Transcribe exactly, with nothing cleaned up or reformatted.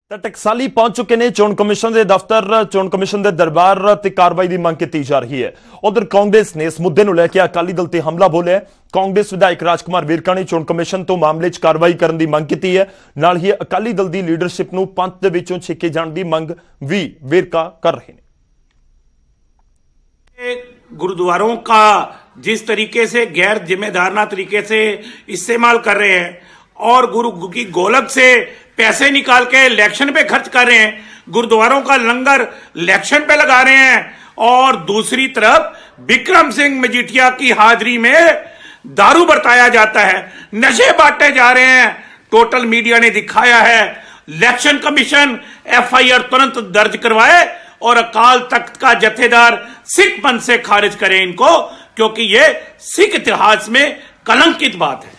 ਤਾਂ ਟਕਸਾਲੀ ਪਹੁੰਚ ਚੁੱਕੇ ਨੇ ਚੋਣ ਕਮਿਸ਼ਨ ਦੇ ਦਫ਼ਤਰ। ਚੋਣ ਕਮਿਸ਼ਨ ਦੇ ਦਰਬਾਰ ਤੇ ਕਾਰਵਾਈ ਦੀ ਮੰਗ ਕੀਤੀ ਜਾ ਰਹੀ ਹੈ। ਉਧਰ ਕਾਂਗਰਸ ਨੇ ਇਸ ਮੁੱਦੇ ਨੂੰ ਲੈ ਕੇ ਅਕਾਲੀ ਦਲ ਤੇ ਹਮਲਾ ਬੋਲਿਆ। ਕਾਂਗਰਸ ਵਿਧਾਇਕ ਰਾਜਕੁਮਾਰ ਵੇਰਕਾ ਨੇ ਚੋਣ ਕਮਿਸ਼ਨ ਤੋਂ ਮਾਮਲੇ 'ਚ ਕਾਰਵਾਈ ਕਰਨ ਦੀ ਮੰਗ ਕੀਤੀ ਹੈ। ਨਾਲ ਹੀ ਅਕਾਲੀ ਦਲ ਦੀ ਲੀਡਰਸ਼ਿਪ ਨੂੰ ਪੰਥ ਦੇ ਵਿੱਚੋਂ ਛੇਕੇ ਜਾਣ ਦੀ ਮੰਗ ਵੀ ਵੇਰਕਾ कर रहे हैं। गुरुद्वारों का जिस तरीके से गैर जिम्मेदाराना तरीके से इस्तेमाल कर रहे हैं और गुरु की गोलक से पैसे निकाल के इलेक्शन पे खर्च कर रहे हैं, गुरुद्वारों का लंगर इलेक्शन पे लगा रहे हैं और दूसरी तरफ विक्रम सिंह मजीठिया की हाजिरी में दारू बरताया जाता है, नशे बांटे जा रहे हैं। टोटल मीडिया ने दिखाया है। Election commission F I R तुरंत दर्ज करवाए और अकाल तख्त का जथेदार सिख पंथ से खारिज करें इनको, क्योंकि ये सिख इतिहास में कलंकित बात है।